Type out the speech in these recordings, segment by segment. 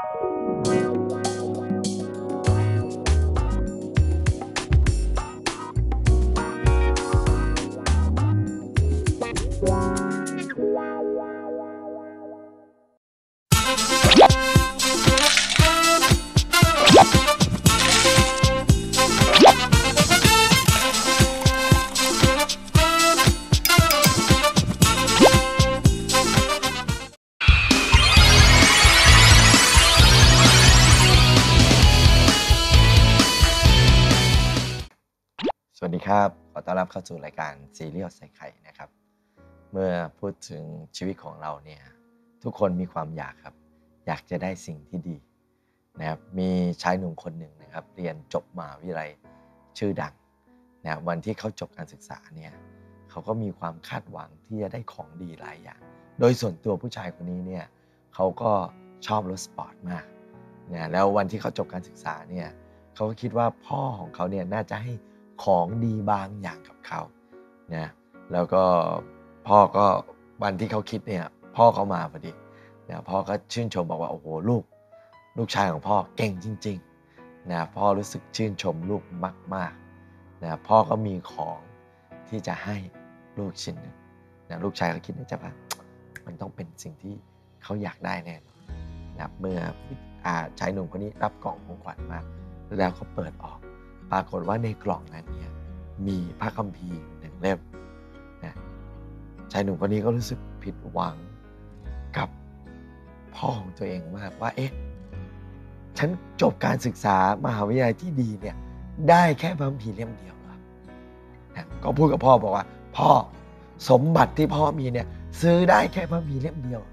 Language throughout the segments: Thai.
สวัสดีครับขอต้อนรับเข้าสู่รายการซีเรียลใส่ไข่นะครับเมื่อพูดถึงชีวิตของเราเนี่ยทุกคนมีความอยากครับอยากจะได้สิ่งที่ดีนะครับมีชายหนุ่มคนหนึ่งนะครับเรียนจบมหาวิทยาลัยชื่อดังนะวันที่เขาจบการศึกษาเนี่ยเขาก็มีความคาดหวังที่จะได้ของดีหลายอย่างโดยส่วนตัวผู้ชายคนนี้เนี่ยเขาก็ชอบรถสปอร์ตมากนะแล้ววันที่เขาจบการศึกษาเนี่ยเขาก็คิดว่าพ่อของเขาเนี่ยน่าจะให้ของดีบางอย่างกับเขานะแล้วก็พ่อก็วันที่เขาคิดเนี่ยพ่อเขามาพอดีนะพ่อก็ชื่นชมบอกว่าโอ้โหลูกชายของพ่อเก่งจริงๆนะพ่อรู้สึกชื่นชมลูกมากๆนะพ่อก็มีของที่จะให้ลูกชิ้นหนึ่งนะลูกชายก็คิดในใจว่ามันต้องเป็นสิ่งที่เขาอยากได้แน่นะเมื่อชายหนุ่มคนนี้รับกล่องของขวัญมาแล้วก็เปิดออกปรากฏว่าในกล่องนั้นเนี่ยมีพระคัมภีร์1 เล่มนะชายหนุ่มคนนี้ก็รู้สึกผิดหวังกับพ่อของตัวเองมากว่าเอ๊ะฉันจบการศึกษามหาวิทยาลัยที่ดีเนี่ยได้แค่พระคัมภีร์เล่มเดียวนะก็พูดกับพ่อบอกว่าพ่อสมบัติที่พ่อมีเนี่ยซื้อได้แค่พระคัมภีร์เล่มเดียว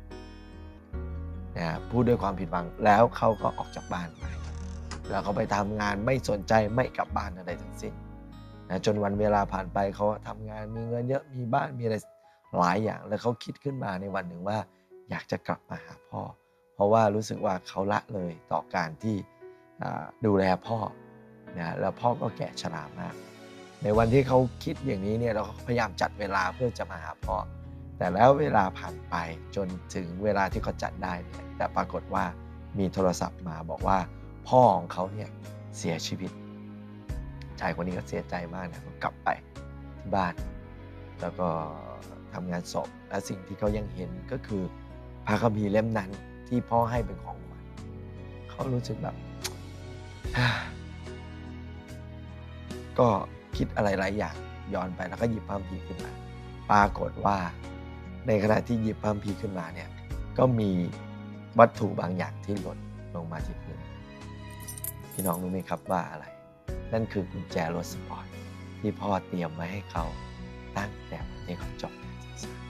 นะพูดด้วยความผิดหวังแล้วเขาก็ออกจากบ้านไปแล้วเขาไปทำงานไม่สนใจไม่กลับบ้านอะไรทั้งสิ้นนะจนวันเวลาผ่านไปเขาทำงานมีเงินเยอะมีบ้านมีอะไรหลายอย่างแล้วเขาคิดขึ้นมาในวันหนึ่งว่าอยากจะกลับมาหาพ่อเพราะว่ารู้สึกว่าเขาละเลยต่อการที่ดูแลพ่อนะแล้วพ่อก็แก่ชรามากในวันที่เขาคิดอย่างนี้เนี่ยเราก็พยายามจัดเวลาเพื่อจะมาหาพ่อแต่แล้วเวลาผ่านไปจนถึงเวลาที่เขาจัดได้เนี่ยแต่ปรากฏว่ามีโทรศัพท์มาบอกว่าพ่อของเขาเนี่ยเสียชีวิตชายคนนี้ก็เสียใจมากนะก็กลับไปที่บ้านแล้วก็ทำงานศพและสิ่งที่เขายังเห็นก็คือพระคัมภีร์เล่มนั้นที่พ่อให้เป็นของขวัญเขารู้สึกแบบก็คิดอะไรหลายอย่างย้อนไปแล้วก็หยิบพระคัมภีร์ขึ้นมาปรากฏว่าในขณะที่หยิบพระคัมภีร์ขึ้นมาเนี่ยก็มีวัตถุบางอย่างที่หล่นลงมาที่พื้นพี่น้องรู้ไหมครับว่าอะไรนั่นคือกุญแจรถสปอร์ตที่พ่อเตรียมไว้ให้เขาตั้งแต่วันที่เขาจบการศึกษา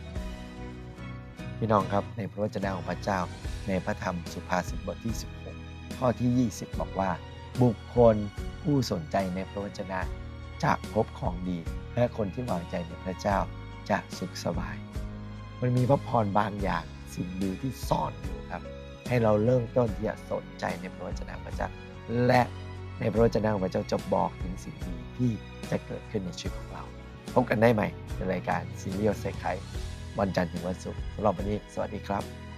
พี่น้องครับในพระวจนะของพระเจ้าในพระธรรมสุภาษิตบทที่16ข้อที่20บอกว่าบุคคลผู้สนใจในพระวจนะจะพบของดีและคนที่วางใจในพระเจ้าจะสุขสบายมันมีพระพรบางอย่างสิ่งดีที่ซ่อนอยู่ครับให้เราเริ่มต้นที่จะสนใจในพระวจนะพระเจ้าและในพระวจนะของพระเจ้าจะบอกถึงสิ่งดีที่จะเกิดขึ้นในชีวิตของเราพบกันได้ใหม่ในรายการซีเรียลใส่ไข่วันจันทร์ถึงวันศุกร์สำหรับวันนี้สวัสดีครับ